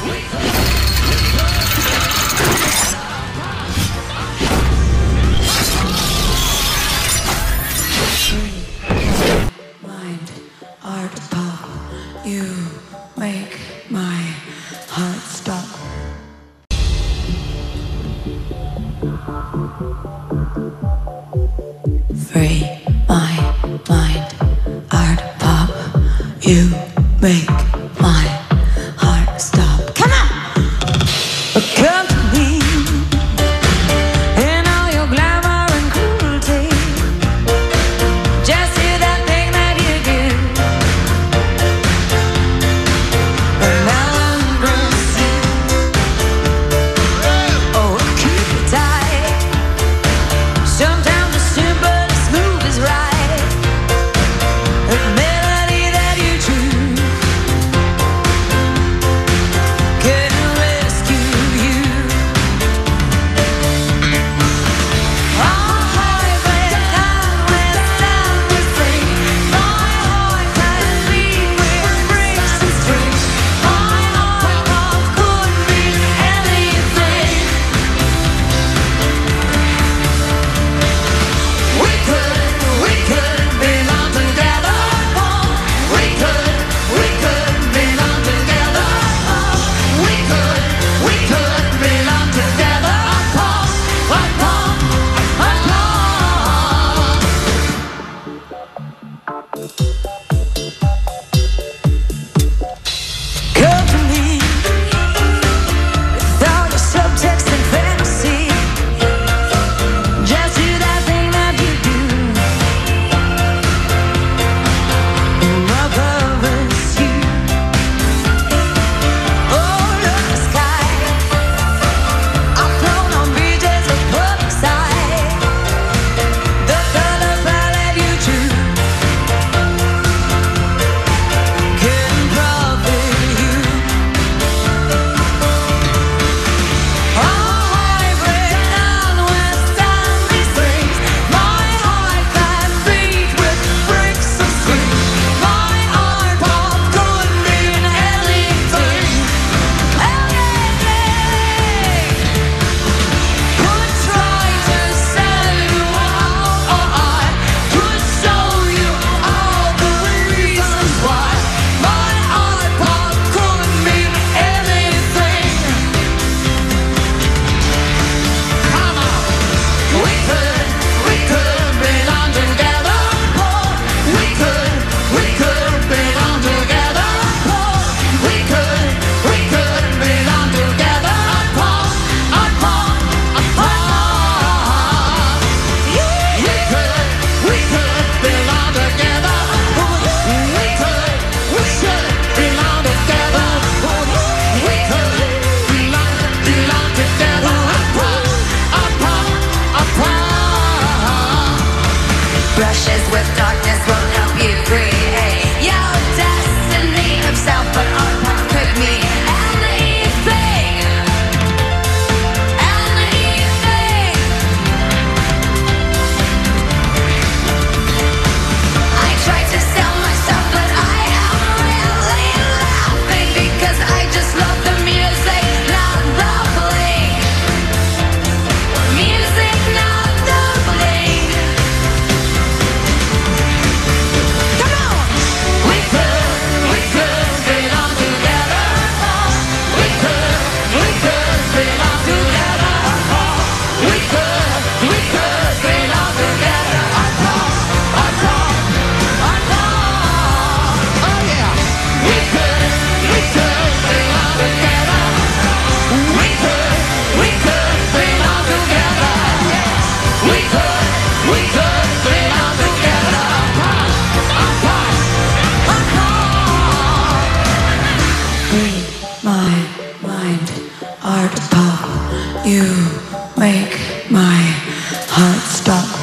Mind, Artpop, you make my heart stop. Free my mind, Artpop, you make my heart stop. Come on! Come to me in all your glamour and cruelty. Just hear that thing that you do, and I'll embrace you. Oh, keep it tight. Sometimes the simplest move is right. The melody that you choose can rescue you. Our heart breaks down when sound is free. My heart can beat with breaks and strings. My heart could mean anything. We could belong together. We could belong together. We could belong together. Come to me with all your subtext and fantasy. Just do that thing that you do. My purpose, you. Oh, look the sky. I've flown on beaches of public sight. The color palette you choose can profit you. Our heart breaks down when sound strings. My heart can beat with breaks of strings. My heart could mean anything. Could try to sell you out, or I could show you all the reasons why. My heart could mean anything. Come on, we could belong together. We could belong together. We could belong together. Apart. We could belong together. We should belong together. We could belong together. Apart. Brushes with darkness won't help you create your destiny of self, but Artpop could mean anything. I tried to sell myself, but I am really laughing because I just love the music, not the bling. Music, not the bling. Come on! We could belong together. We could belong together. We could belong together. Apart. Oh yeah. We could belong together. We could belong together. We could belong together. Apart. Free my mind, Artpop, you make my heart stop.